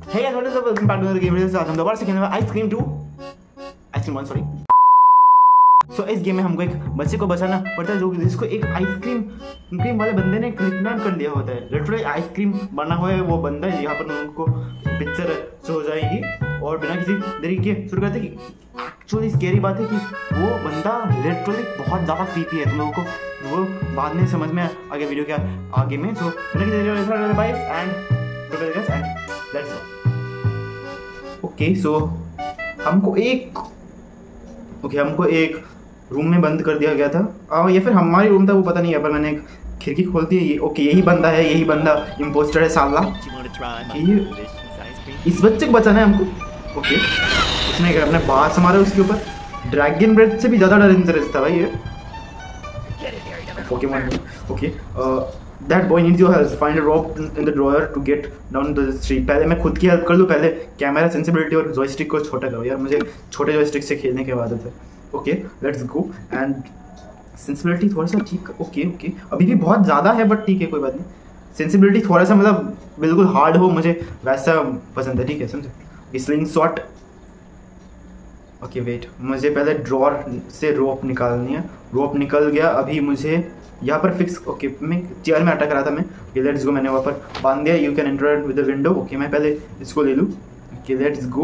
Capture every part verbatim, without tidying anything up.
Hey guys, what is up? Welcome back to another game video. आज हम दोबारा से खेलने वाले ice cream two ice cream one sorry. So इस गेम में हमको एक बच्चे को बचाना पड़ता है जो जिसको एक आइसक्रीम क्रीम वाले बंदे ने किडनैप कर लिया होता है। लिटरली आइसक्रीम बना हुआ है वो बंदा है। यहाँ पर उनको पिक्चर शो हो जाएगी और बिना किसी देरी के शुरू करते कि एक्चुअली स्केरी बात है कि वो बंदा लिटरली बहुत ज़्यादा क्रीपी है। तुम लोगों को वो बाद में समझ में आगे वीडियो के आगे में। सो बिना किसी देरी बाइस and let's go. Okay so हमको एक ओके okay, हमको एक रूम में बंद कर दिया गया था आ, या फिर हमारी रूम था वो पता नहीं है। पर मैंने एक खिड़की खोल दी। ये ओके यही बंदा है, यही बंदा इम्पोस्टर है साला। ये इस बच्चे को बचाना है हमको। ओके उसने अपने बाहर से मारा उसके ऊपर। ड्रैगन ब्रेथ से भी ज़्यादा डेंजरस था भाई ये। Okay okay that boy needs your help, find a rope in the drawer to get down the street. पहले मैं खुद की हेल्प कर लूँ। पहले कैमरा सेंसिबिलिटी और जॉयस्टिक को छोटा करो यार, मुझे छोटे जॉयस्टिक से खेलने की आदत है। Okay let's go. And sensibility थोड़ा सा ठीक। ओके ओके अभी भी बहुत ज़्यादा है बट ठीक है कोई बात नहीं। सेंसिबिलिटी थोड़ा सा मतलब बिल्कुल हार्ड हो, मुझे वैसा पसंद है। ठीक है समझे। Sling shot. ओके वेट, मुझे पहले ड्रॉर से रोप निकालनी है। रोप निकल गया। अभी मुझे यहाँ पर फिक्स। ओके मैं चेयर में अटक रहा था मैं। Okay let's go. मैंने वहाँ पर बांध दिया। You can enter with the window. Okay मैं पहले इसको ले लूँ। Okay let's go.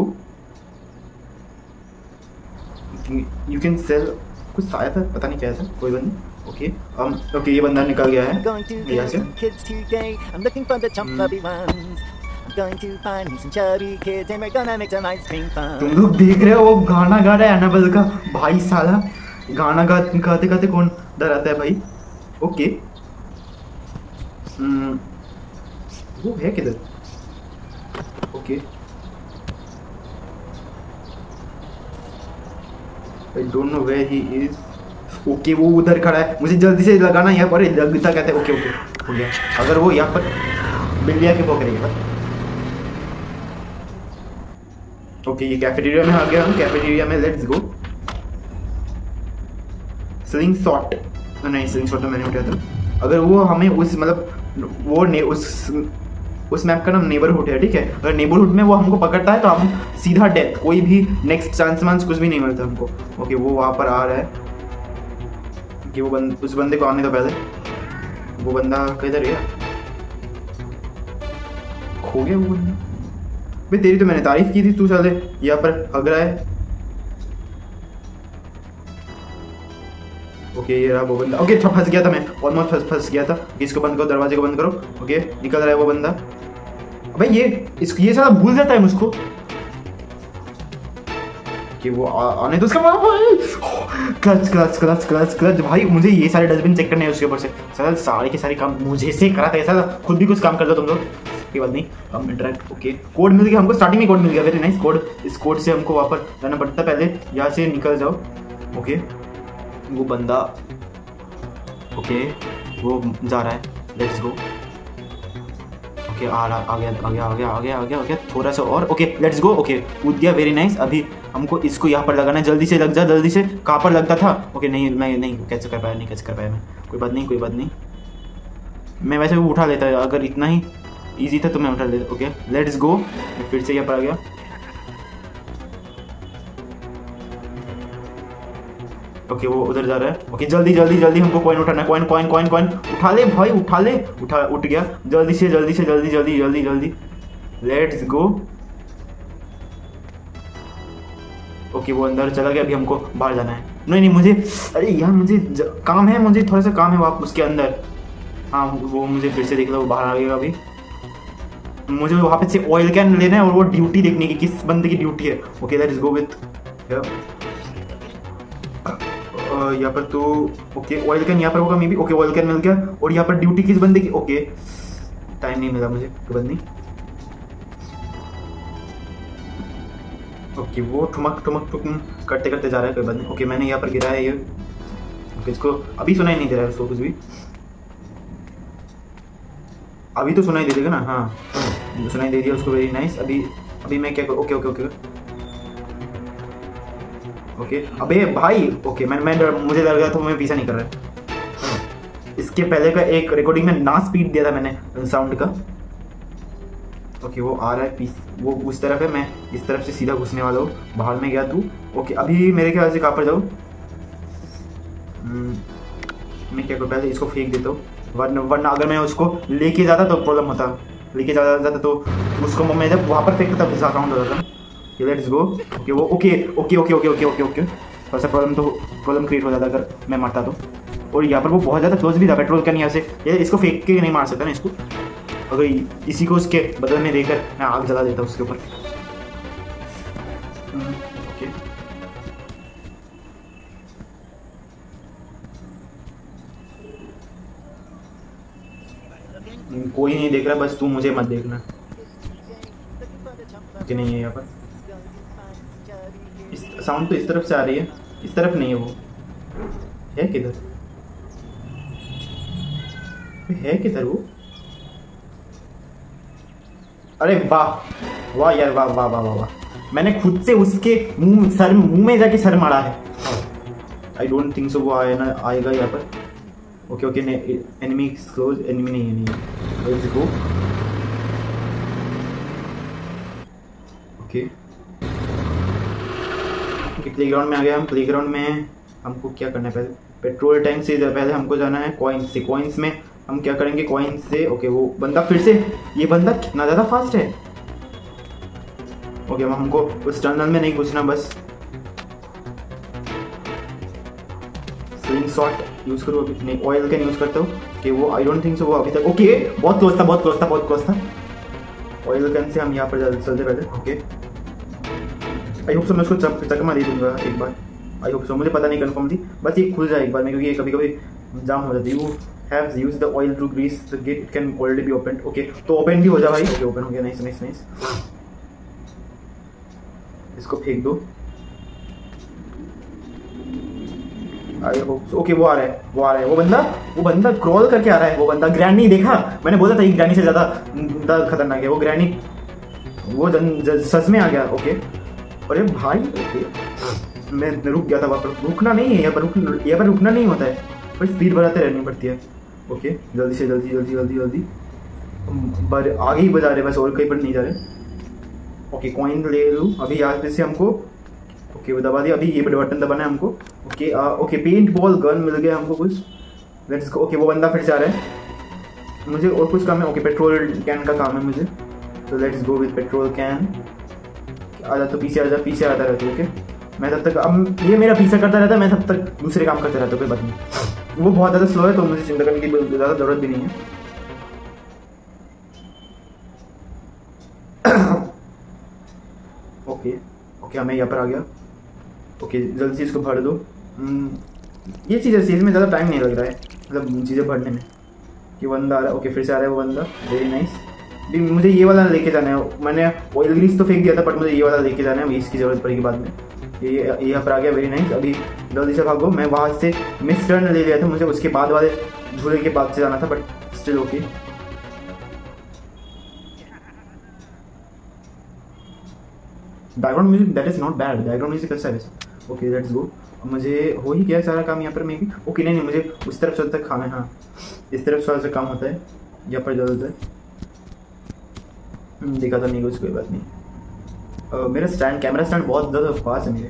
You can sell कुछ आया था पता नहीं क्या था, कोई बात नहीं। ओके हम ओके ये बंदा निकल गया है यहाँ से। तुम लोग देख रहे हो वो गाना गा रहा है एनाबेल का भाई साला। गाना गा गाते गाते कौन डराता है भाई। Okay hmm. वो है किधर। Okay I don't know where he is. Okay वो उधर खड़ा है, मुझे जल्दी से लगाना यहाँ पर। लगता कहते हैं। ओके ओके हो गया। अगर वो यहाँ पर बिल्लिया के पकड़ेगा। ओके ये कैफेटेरिया में आ गया हम। कैफेटेरिया में लेट्स गो। स्लिंग शॉट नहीं, स्लिंग शॉट तो मैंने उठाया था। अगर वो हमें उस मतलब वो ने उस उस मैप का नाम नेबरहुड है ठीक है। अगर नेबरहुड में वो हमको पकड़ता है तो हम सीधा डेथ, कोई भी नेक्स्ट चांस वांस कुछ भी नहीं मिलता हमको। ओके वो वहाँ पर आ रहा है कि वो बंद उस बंदे को आने दो पहले। वो बंदा किधर गया, खो गया वो बंदा। भाई तेरी तो मैंने तारीफ की थी, तू चले यहाँ पर हग रहा है। ओके ये रहा वो बंदा। ओके अच्छा फंस गया था मैं, ऑलमोस्ट फंस फंस गया था। इसको बंद करो, दरवाजे को बंद करो। ओके निकल रहा है वो बंदा। भाई ये इसको ये सारा भूल जाता है मुझको कि वो आ, आने तो उसका clutch clutch clutch clutch clutch. भाई मुझे ये सारे डस्टबिन चेक करने हैं उसके ऊपर से। सारे सारे के सारे काम मुझे से करा था ऐसा। खुद भी कुछ काम कर दो तुम लोग, कोई बात नहीं। हम इंटरेक्ट। ओके कोड मिल गया हमको, स्टार्टिंग में कोड मिल गया। Very nice code. इस कोड से हमको वापस जाना पड़ता है। पहले यहाँ से निकल जाओ। ओके वो बंदा ओके वो जा रहा है। Let's go. ओके आ रहा आ गया आ गया आ गया आ गया आ गया आ गया थोड़ा सा और। Okay let's go. ओके कूद गया। Very nice. अभी हमको इसको यहाँ पर लगाना है। जल्दी से लग जा जल्दी से। कहाँ पर लगता था। ओके नहीं मैं नहीं कैच कर पाया नहीं कैच कर पाया मैं। कोई बात नहीं कोई बात नहीं। मैं वैसे वो उठा लेता, अगर इतना ही ईजी था तो मैं उठा लेता। Okay let's go. फिर से यहाँ पर आ गया। ओके वो उधर जा रहा है। ओके जल्दी जल्दी जल्दी हमको कॉइन उठाना है। कॉइन कॉइन कॉइन कॉइन उठा ले भाई उठा ले। उठा उठ गया। जल्दी से जल्दी से जल्दी जल्दी जल्दी जल्दी लेट्स गो। ओके वो अंदर चला गया। अभी हमको बाहर जाना है। नहीं नहीं मुझे अरे यार मुझे काम है, मुझे थोड़ा सा काम है वापस उसके अंदर। हाँ वो मुझे फिर से देख लो, वो बाहर आ गया। अभी मुझे वहाँ पे से ऑयल कैन लेना है और वो ड्यूटी देखने की किस बंदे की ड्यूटी है। ओके लेट्स गो विथ यहाँ पर तो। ओके ऑयल कैन यहाँ पर होगा maybe. Okay oil can मिल गया। और यहाँ पर ड्यूटी किस बंदे की। ओके टाइम नहीं मिला मुझे, कोई बात नहीं। ओके वो ठुमक ठुमक ठुम करते करते जा रहा है, कोई बात नहीं। ओके मैंने यहाँ पर गिरा है ये। ओके इसको अभी सुनाई नहीं दे रहा है उसको कुछ भी। अभी तो सुनाई दे देगा ना। हाँ सुनाई दे दिया उसको। Very nice. अभी अभी मैं क्या करूँ। ओके ओके ओके ओके अबे भाई। ओके मैं मैं मुझे लग गया तो मैं पीछा नहीं कर रहा। इसके पहले का एक रिकॉर्डिंग में ना स्पीड दिया था मैंने साउंड का। ओके वो आ रहा है पीस, वो उस तरफ है, मैं इस तरफ से सीधा घुसने वाला हूँ। बाहर में गया तू। ओके अभी मेरे ख्याल से कहाँ पर जाऊँ? मैं क्या करूँ, पहले इसको फेंक देता हूँ, वरना वरना अगर मैं उसको लेके जाता तो प्रॉब्लम होता। लेके जाता जाता तो उसको मैं जब वहाँ पर फेंकता तब काउंट हो जाता। Let's go. ओके वो okay okay okay okay okay okay okay थोड़ा सा प्रॉब्लम तो प्रॉब्लम क्रिएट हो जाता अगर मैं मरता तो। और यहाँ पर वो बहुत ज़्यादा क्लोज भी था पेट्रोल कैन, यहाँ से ये इसको फेंक के नहीं मार सकता ना इसको। अगर इसी को उसके बदले में देकर मैं आग जला देता उसके ऊपर। ओके कोई नहीं देख रहा, बस तू मुझे मत देखना कि नहीं है यहाँ पर। इस साउंड तो इस तरफ से आ रही है, इस तरफ नहीं है। वो है किधर, है किधर वो? अरे वाह वाह यार, वाह वाह वाह वाह वाह, मैंने खुद से उसके मुंह सर मुंह में जाके सर मारा है। आई डोंट थिंक सो वो आए ना आएगा यहाँ पर। Okay okay enemy close, enemy नहीं है, नहीं है। Let's go. Okay okay playground में आ गया हम। प्लेग्राउंड में हमको क्या करना है, पहले पेट्रोल टैंक से पहले हमको जाना है कॉइन्स से। कॉइन्स में हम क्या करेंगे, कॉइन्स से। ओके वो बंदा फिर से, ये बंदा कितना ज़्यादा फास्ट है। ओके हमको उस टनल में नहीं घुसना, बस स्लिंग शॉट यूज करो। अभी नहीं, ऑयल कैन यूज करता हूँ कि वो आई डोंट थिंक सो वो अभी तक। ओके बहुत क्लोज था, बहुत क्लोज था, बहुत क्लोज था। ऑयल कैन से हम यहाँ पर चलते पहले। ओके आई होप सो मैं उसको चकमा दे दूंगा एक बार। आई होप सो, मुझे पता नहीं कंफर्मली, बस ये खुल जाए एक बार में, क्योंकि ये कभी कभी जाम हो जाती है। वो have use the oil to grease the gate, it can already be open. Okay तो ओपन भी हो जा भाई। ओके ओपन हो गया, नाइस नाइस नाइस। इसको फेंक दो। आई होप ओके वो आ रहा है, वो आ रहा है, वो बंदा वो बंदा क्रॉल करके आ रहा है। वो बंदा ग्रैनी देखा, मैंने बोला था ये ग्रैनी से ज़्यादा खतरनाक है वो ग्रैनी। वो सच में आ गया। ओके अरे भाई ओके मैं रुक गया था वहाँ पर। रुकना नहीं है यहाँ पर, रुक यहाँ पर रुकना नहीं होता है, पर स्पीड बढ़ाते रहनी पड़ती है। ओके जल्दी से जल्दी जल्दी जल्दी जल्दी पर आगे ही बजा रहे बस, और कहीं पर नहीं जा रहे। ओके कॉइन ले लूँ अभी यहाँ पे से हमको। ओके वो दबा दिया, अभी ये बटन दबाना है हमको। Okay okay paintball gun मिल गया हमको कुछ। Let's go. ओके वो बंदा फिर से आ रहा है, मुझे और कुछ काम है। ओके पेट्रोल कैन का काम है मुझे, तो let's go with petrol can. आजा तो पीछे आजा, पीछे आता रहता। ओके मैं तब तक, अब ये मेरा पीछा करता रहता है, मैं तब तक दूसरे काम करते रहता हूँ, कोई बात नहीं। वो बहुत ज़्यादा स्लो है तो मुझे चिंता करने की ज़्यादा ज़रूरत भी नहीं है। ओके ओके मैं यहाँ पर आ गया। ओके जल्दी से इसको भर दो। ये चीज़ है, इसमें ज़्यादा टाइम नहीं लग रहा है, मतलब चीज़ें भरने में। कि बंदा आ रहा है। ओके फिर से आ रहा है वो बंदा, वेरी नाइस। भी मुझे ये वाला लेके जाना है, मैंने ऑयल ग्रीस तो फेंक दिया था, बट मुझे ये वाला लेके जाना है, इसकी ज़रूरत पड़ेगी बाद में। ये ये यहाँ पर आ गया, वेरी नाइस। अभी जल्दी से भागो, मैं वहाँ से मिस टर्न ले लिया था, मुझे उसके बाद वाले झूले के बाद से जाना था, but still okay. Background music that is not bad, background music अच्छा है। Okay let's go. मुझे हो ही गया सारा काम यहाँ पर मे बी। ओके नहीं नहीं मुझे उस तरफ से तक खाना है। हाँ इस तरफ थोड़ा सा काम होता है, यहाँ पर जरूरत है। देखा था नहीं कुछ, कोई बात नहीं। uh, मेरा स्टैंड कैमरा स्टैंड बहुत ज़्यादा पास है मेरे।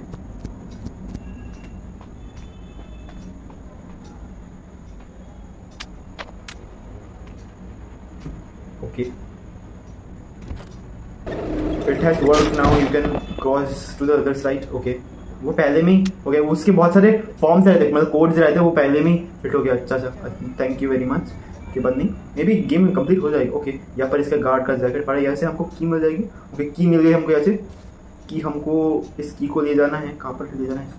Okay it has work now, you can cross to the other side. Okay वो पहले में ही हो गया, उसके बहुत सारे फॉर्म्स रहते, मतलब कोड्स रहते, वो पहले में ही फिट हो गया। अच्छा अच्छा थैंक यू वेरी मच। के बाद नहीं मे बी गेम कंप्लीट हो जाएगी। ओके यहाँ पर इसका गार्ड का जैकेट पड़ा है, यहाँ से हमको की मिल जाएगी। ओके की मिल गई हमको यहाँ से, कि हमको इस की को ले जाना है। कहाँ पर ले जाना है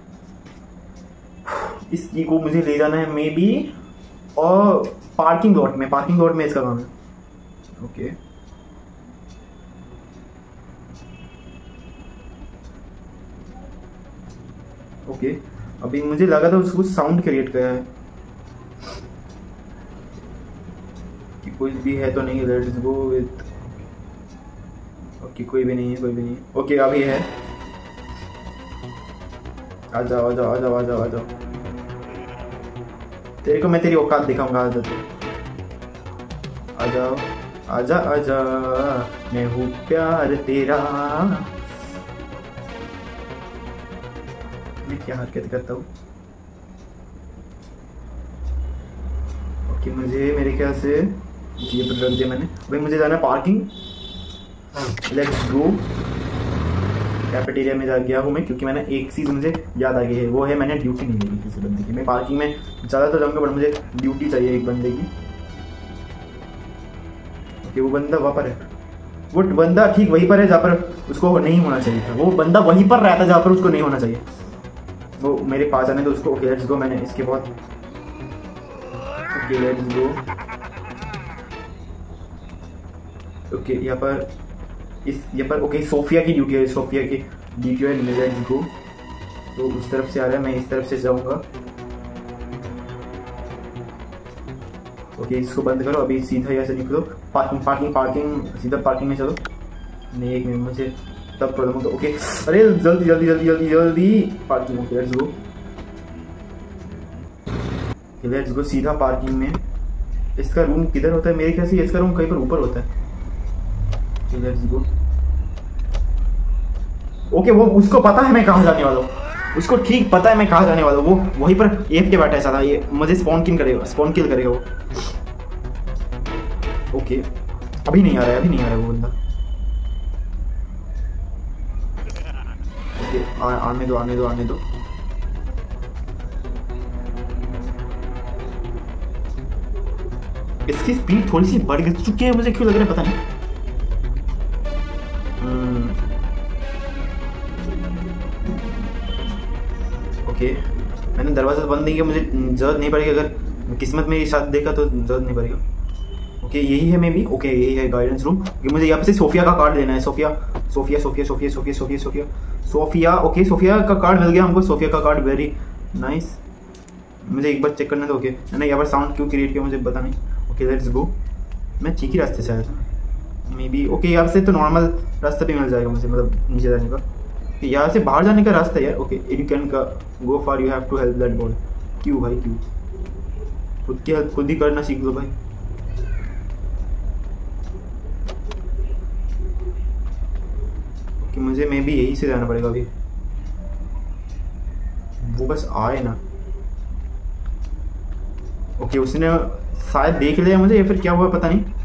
इस की को? मुझे ले जाना है मे बी और पार्किंग लॉट में, पार्किंग लॉट में इसका काम है। ओके ओके अभी मुझे लगा था उसको साउंड क्रिएट किया है कि कुछ भी है तो नहीं। Let's go with. ओके कोई भी नहीं है, कोई भी नहीं है। ओके अभी है, आ जाओ आ जाओ आ जाओ आ जाओ आ जाओ। तेरे को मैं तेरी औकात दिखाऊंगा, आ जाओ आ जाओ। आजा आजा मैं हूँ प्यार तेरा। मैं क्या हरकत करता हूँ? ओके मुझे मेरे ख्याल से ये पर रख दिया मैंने। भाई मुझे जाना है पार्किंग। Let's go. कैफेटेरिया में जा गया हूँ मैं, क्योंकि मैंने एक चीज़ मुझे याद आ गई है, वो है मैंने ड्यूटी नहीं दी किसी बंदे की। मैं पार्किंग में ज़्यादा तो जाऊँगा, बट मुझे ड्यूटी चाहिए एक बंदे की। ओके वो बंदा वहाँ पर है, वो बंदा ठीक वहीं पर है जहाँ पर उसको नहीं होना चाहिए था। वो बंदा वहीं पर रहता जहाँ पर उसको नहीं होना चाहिए। वो मेरे पास आने तो उसको। Okay let's go. मैंने इसके बहुत ओके लेट्स गो। ओके यहाँ पर इस यहाँ पर ओके सोफिया की ड्यूटी है, सोफिया की ड्यूटी है। Let's go. तो उस तरफ से आ रहा है, मैं इस तरफ से जाऊँगा। ओके इसको बंद करो, अभी सीधा यहाँ से निकलो। पार्किंग पार्किंग पार्किंग सीधा पार्किंग में चलो। नहीं एक मिनट मुझे तब प्रॉब्लम होगा। ओके अरे जल्दी जल्दी जल्दी जल्दी जल्दी parking. Okay let's go. Let's go सीधा पार्किंग में। इसका रूम किधर होता है? मेरे ख्याल से इसका रूम कहीं पर ऊपर होता है। Let's go. ओके वो उसको पता है मैं कहाँ जाने वाला हूँ, उसको ठीक पता है मैं कहाँ जाने वाला हूँ। वो वहीं पर एफ के बैठा है साला, ये मुझे स्पॉन किल करेगा, स्पॉन किल करेगा वो। ओके अभी नहीं आ रहा है, अभी नहीं आ रहा है वो बंदा। ओके आ, आने दो आने दो आने दो। इसकी स्पीड थोड़ी सी बढ़ चुकी है, मुझे क्यों लग रहा है पता नहीं। ओके मैंने दरवाजा बंद नहीं किया, मुझे जरूरत नहीं पड़ेगी। अगर किस्मत मेरी साथ देखा तो जरूरत नहीं पड़ेगा। ओके यही है मे बी। ओके यही है गाइडेंस रूम। मुझे यहाँ पे से सोफिया का कार्ड लेना है। Sophia Sophia Sophia Sophia Sophia Sophia Sophia Sophia okay Sophia का कार्ड मिल गया हमको। सोफिया का कार्ड वेरी नाइस। मुझे एक बार चेक करना था। ओके मैंने यहाँ पर साउंड क्यों क्रिएट किया मुझे पता नहीं। Okay let's go. मैं ठीक ही रास्ते से आया था मे बी। ओके यहाँ से तो नॉर्मल रास्ता भी मिल जाएगा मुझे, मतलब नीचे जाने का। यहाँ से बाहर जाने का रास्ता है यार। Okay you can go for you have to help that boy. क्यों भाई क्यों? खुद की हेल्प खुद ही करना सीख लो भाई। ओके मुझे मे बी यहीं से जाना पड़ेगा अभी। वो बस आए ना। ओके उसने शायद देख लिया मुझे या फिर क्या हुआ पता नहीं,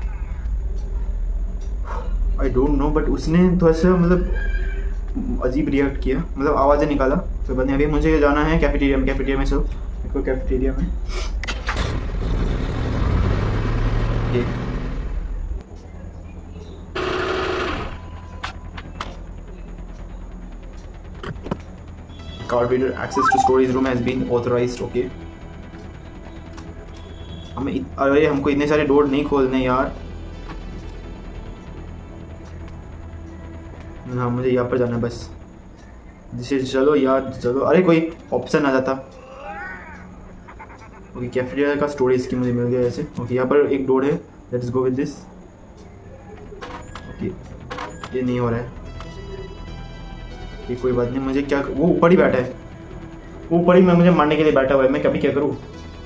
आई डोंट नो। बट उसने थोड़ा सा मतलब अजीब रिएक्ट किया, मतलब आवाज़ें निकाला। तो बंदे अभी मुझे जाना है कैफेटेरिया में। कैफेटेरिया में चलो देखो कैफेटेरिया में। ये card reader access to storage room has been authorised. Okay हमें अरे हमको इतने सारे डोर नहीं खोलने यार। हाँ मुझे यहाँ पर जाना है बस। जिसे चलो यार चलो। अरे कोई ऑप्शन आ जाता। ओके कैफेटेरिया का स्टोरेज की मुझे मिल गया ऐसे। ओके यहाँ पर एक डोर है। Let's go with this. Okay ये नहीं हो रहा है। ओके कोई बात नहीं। मुझे क्या, वो ऊपर ही बैठा है, वो ऊपर ही मैं मुझे मारने के लिए बैठा हुआ है। मैं कभी क्या करूँ?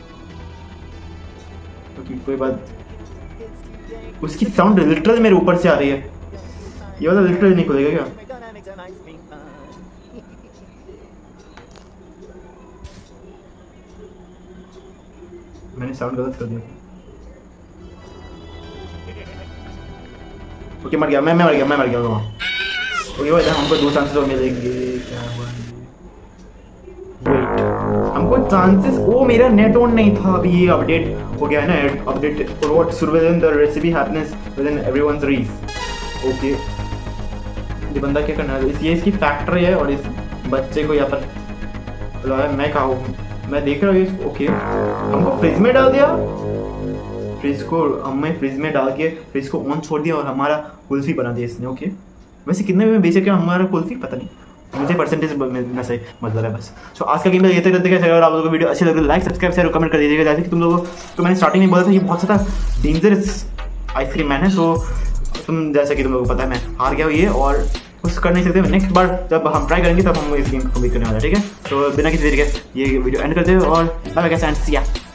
ओके कोई बात। उसकी साउंड लिटरल मेरे ऊपर से आ रही है। ये वाला लिटरल नहीं खुलेगा क्या? मैंने साउंड गलत कर दिया। ओके मर गया मैं मैं मर गया मैं मर गया वहाँ। ओके भाई हमको दो चांसेस और मिलेंगे। क्या हुआ? वेट हमको चांसेस। ओ मेरा नेट ऑन नहीं था अभी। ये अपडेट हो गया है ना, update what surveillance the recipe happiness with in everyone's reach. Okay ये बंदा क्या करना है? ये इसकी फैक्ट्री है और इस बच्चे को यहाँ पर बुलाया। मैं कहाँ हूँ? मैं देख रहा हूँ। ओके हमको फ्रिज में डाल दिया। फ्रिज को हमें फ्रिज में डाल के फ्रिज को ऑन छोड़ दिया और हमारा कुल्फी बना दिया इसने। ओके वैसे कितने में बेचे क्या हमारा कुल्फी पता नहीं, मुझे परसेंटेज मिलना सही मतलब है बस। सो आज का गेम ये तक रहता है। अगर आप लोगों को वीडियो अच्छी लगे तो लाइक सब्सक्राइब शेयर और कमेंट कर दीजिएगा। जैसे कि तुम लोगों तो मैंने स्टार्टिंग में बोला था ये बहुत ज़्यादा डेंजरस आइसक्रीम मैन है। सो तुम जैसा कि तुम लोगों को पता है मैं हार गया हूँ ये, और कुछ कर नहीं सकते। नेक्स्ट बार जब हम ट्राई करेंगे तब हम इस गेम को भी करने वाला है। ठीक है तो बिना किसी तरीके ये वीडियो एंड करते हैं और bye bye guys and see या।